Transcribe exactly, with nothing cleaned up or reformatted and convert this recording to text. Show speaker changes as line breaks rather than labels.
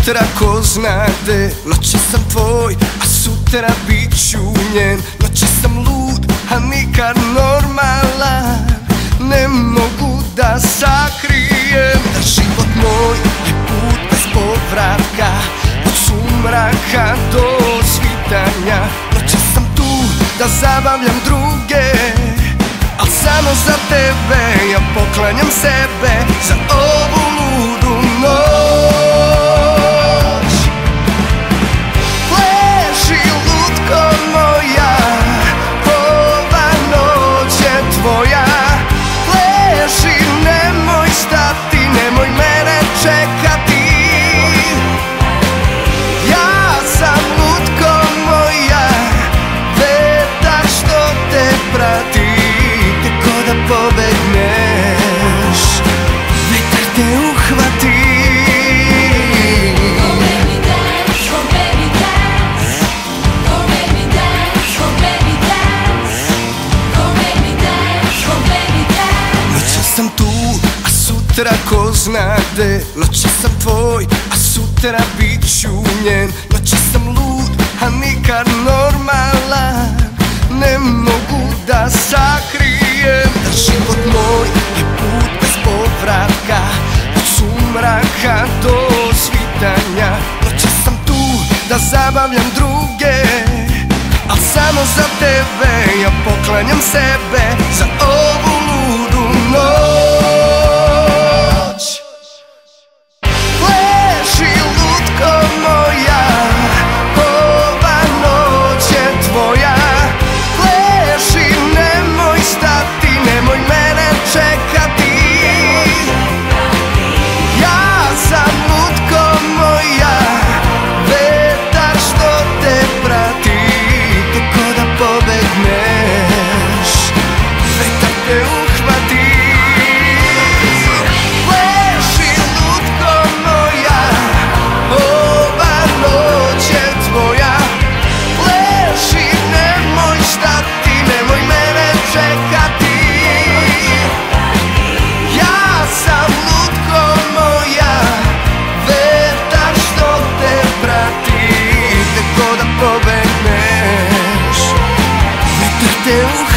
sutra ko zna gde. Noći sam tvoj, a sutra bit ću njen. Noći sam lud, a nikad normalan. Ne mogu da sakrijem da život moj je put bez povratka. Od sumraka do svitanja. Noći sam tu da zabavljam druge, al samo za tebe ja poklanjam sebe. Za ovu ludu noć pleši lutko moja, ova noć je tvoja. Pleši, nemoj stati, nemoj mene čekati. Ja sam lutko moja, vetar što te prati. Pobegneš, vetar te uhvati.
Come mi dance, come mi dance, come mi dance, come mi dance, come mi dance, come mi dance.
Noći sam tu, a sutra ko zna gde. Noći sam tvoj, a sutra bit ću njen. Noći sam lud, a nikad normalan. Ne mogu da sakrijem da život moj je put bez povratka. Od sumraka do svitanja. Noći sam tu da zabavljam druge, al samo za tebe ja poklanjam sebe. Za ovu ludu noć pleši lutko moja, ova noć je tvoja. Nemoj stati, nemoj mene čekati. Ja sam lutko moja, vetar što te prati. Kako da pobegneš, vetar te uhvati. Pleši lutko moja, ova noć je tvoja. Pleši, nemoj stati, nemoj mene čekati. Ja sam lutko moja, vetar što te prati. Kako da pobegneš, vetar te uhvati.